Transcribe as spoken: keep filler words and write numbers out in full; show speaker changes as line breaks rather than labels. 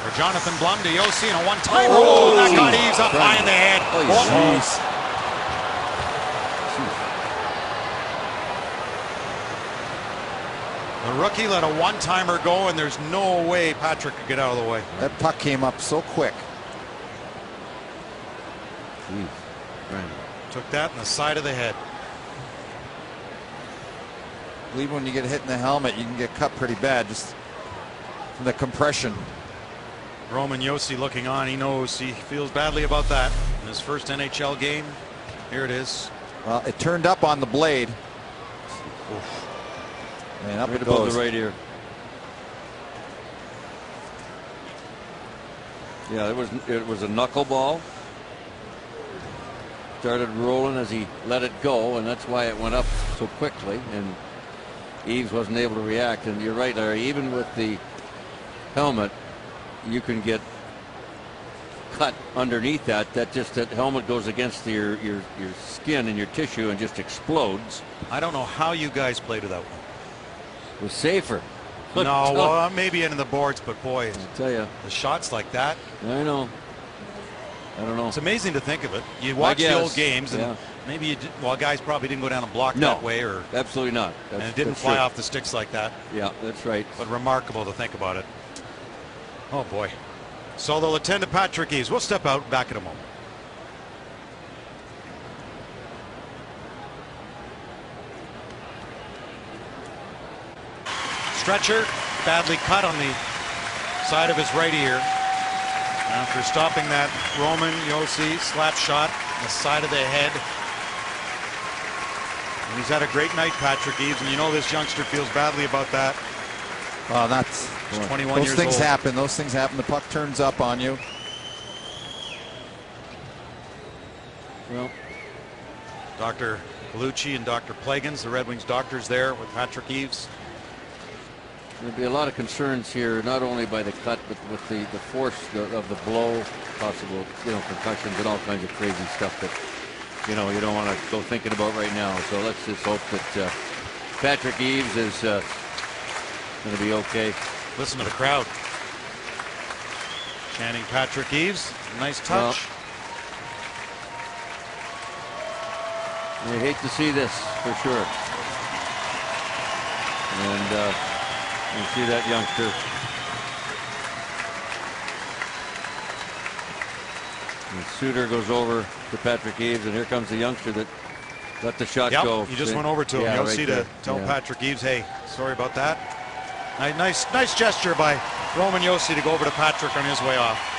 For Jonathan Blum to Josi and a one-timer. Oh, oh, that got Eaves up high in the head.
Oh,
oh. The rookie let a one-timer go, and there's no way Patrick could get out of the way.
That puck came up so quick.
Jeez. Right.
Took that in the side of the head.
I believe when you get hit in the helmet, you can get cut pretty bad just from the compression.
Roman Josi looking on. He knows he feels badly about that in his first N H L game. Here it is.
Well, it turned up on the blade. Oof. And up
right
it
above
goes.
the right ear. Yeah, it was it was a knuckleball. Started rolling as he let it go, and that's why it went up so quickly. And Eaves wasn't able to react. And you're right, Larry. Even with the helmet, you can get cut underneath that. That just that helmet goes against your your your skin and your tissue and just explodes.
I don't know how you guys played without one.
It was safer.
No, well, maybe into the boards, but boy,
I tell you,
the shots like that.
I know. I don't know.
It's amazing to think of it. You watch the old games, and
yeah.
maybe you did, well, guys probably didn't go down and block
no,
that way, or
absolutely not. That's,
and it didn't fly
true.
off the sticks like that.
Yeah, that's right.
But remarkable to think about it. Oh boy. So they'll attend to Patrick Eaves. We'll step out back in a moment. Stretcher badly cut on the side of his right ear after stopping that Roman Josi slap shot on the side of the head. And he's had a great night, Patrick Eaves, and you know this youngster feels badly about that.
Well, that's
He's twenty-one
those
years
things
old.
happen. Those things happen. The puck turns up on you.
Well,
Doctor Bellucci and Doctor Plagans, the Red Wings doctors, there with Patrick Eaves.
there'll be a lot of concerns here, not only by the cut, but with the the force of the blow, possible, you know, concussions and all kinds of crazy stuff that, you know, you don't want to go thinking about right now. So let's just hope that uh, Patrick Eaves is uh, going to be okay.
Listen to the crowd chanting Patrick Eaves. Nice touch.
Well, you hate to see this for sure. And uh, you see that youngster. And Suter goes over to Patrick Eaves, and here comes the youngster that let the shot
yep,
go.
He just went over to him.
Yeah,
You'll
right
see
there.
to tell
yeah.
Patrick Eaves, hey, sorry about that. Nice, nice gesture by Roman Josi to go over to Patrick on his way off.